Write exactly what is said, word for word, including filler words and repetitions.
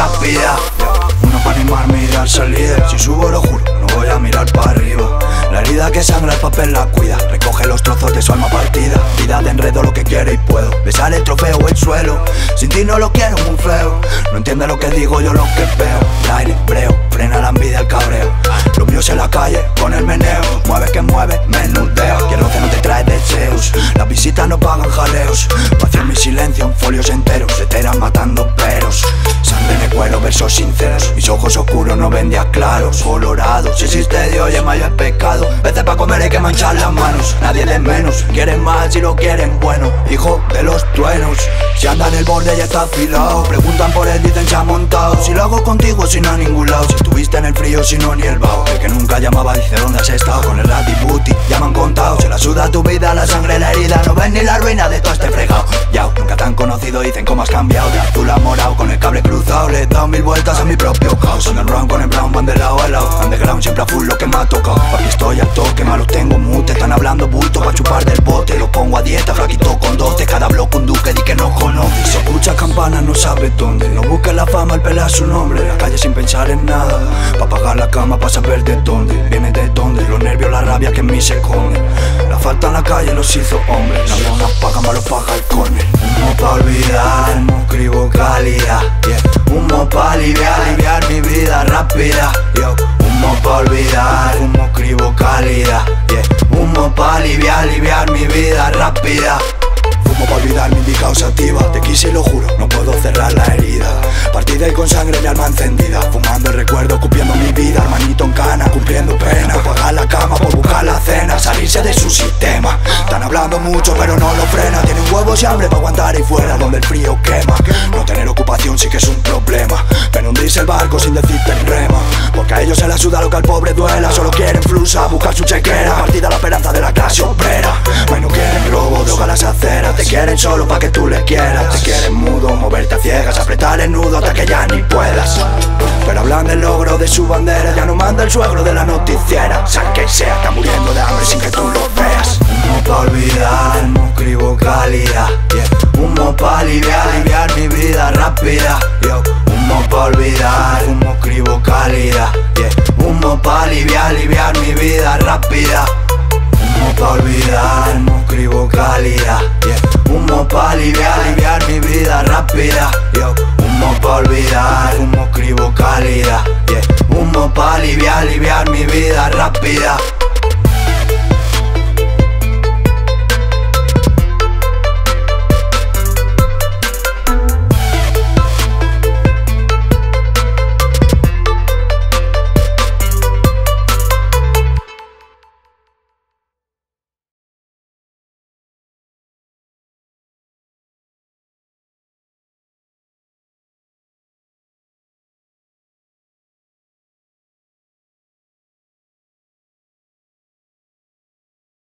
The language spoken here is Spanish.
rápida. Uno para animarme y dar salida. Si subo lo juro, no voy a mirar para arriba. La herida que sangra el papel la cuida. Recoge los trozos de su alma partida. Vida de enredo lo que quiere y puedo. Besar el trofeo o el suelo. Sin ti no lo quiero muy feo. No entiende lo que digo, yo lo que veo. El aire, breo, frena la envidia, el cabreo. Lo mío es en la calle, con el meneo. Mueve que mueve, menudeo. Que el roce no te trae deseos. Las visitas no pagan jaleos. Vacío en mi silencio en folios enteros. Heteras matando peros. Sangre de cuero, versos sinceros. Mis ojos oscuros no ven días claros. Colorados, si existe Dios y el mayor pecado. Veces pa' comer hay que manchar las manos. Nadie de menos, quieren más si lo quieren bueno. Hijo de los truenos. Si anda en el borde ya está afilado. Preguntan por él, dicen se ha montado. Si lo hago contigo, si no a ningún lado. Si estuviste en el frío, si no ni el vaho. El que nunca llamaba dice dónde has estado. Con el Rati Booty, ya me han contado. Se la suda tu vida, la sangre, la herida. No ven ni la ruina de todo este fregado. Yao, nunca te han conocido, dicen cómo has cambiado. De azul a morado, con el cable cruzado. Le he dado mil vueltas a mi propio caos. Son el round con el brown, van de lado a lado. Underground siempre a full lo que me ha tocado. Papi estoy al toque, malos tengo mute. Están hablando bulto pa' chupar del bote. Lo pongo a dieta, flaquito con doce. Cada bloque un duque, di que no conoce. Si escucha campanas no sabe dónde. No busca la fama, el pela su nombre. La calle sin pensar en nada. Pa' pagar la cama, pa' saber de dónde. Viene de dónde, los nervios, la rabia que en mí se esconde. La falta en la calle los hizo hombres. La una paga, malo paga el córner. Humo pa' olvidar, humo escribo calidad, yeah. Humo pa' aliviar, aliviar mi vida rápida, yo. Humo pa' olvidar, humo escribo calidad, yeah. Humo pa' aliviar, aliviar mi vida rápida. Fumo pa' olvidar mi indica sativa. Te quise y lo juro, no puedo cerrar la herida. Partida y con sangre mi alma encendida. Fumando el recuerdo, cupiendo mi vida. Hermanito en cana, cumpliendo pena. Por pagar la cama, por buscar la cena. Salirse de su sistema. Están hablando mucho pero no lo frena. Tienen huevos y hambre pa' aguantar ahí fuera donde el frío quema. No tener ocupación sí que es un problema. Pero hundirse el barco sin decirte en rema. Porque a ellos se la suda lo que al pobre duela. Solo quieren flusa, buscar su chequera. Partida la esperanza de la clase obrera. Bueno, quieren robo, droga las aceras. Te quieren solo pa' que tú les quieras. Te quieren mudo, moverte a ciegas, apretar el nudo hasta que ya ni puedas. Pero hablan del logro de su bandera. Ya no manda el suegro de la noticiera. Sea que sea, está muriendo de hambre sin que tú lo veas. Humo pa' olvidar, humo escribo calidad, yeah. Humo pa' aliviar, aliviar mi vida rápida, yo. Humo pa' olvidar, humo escribo calidad, yeah. Humo pa' aliviar, aliviar mi vida rápida. Humo pa' olvidar, humo escribo calidad, yeah. Humo pa' aliviar, aliviar mi vida rápida, yo. Humo pa' olvidar, humo escribo calidad, yeah. Humo pa' aliviar, aliviar mi vida rápida.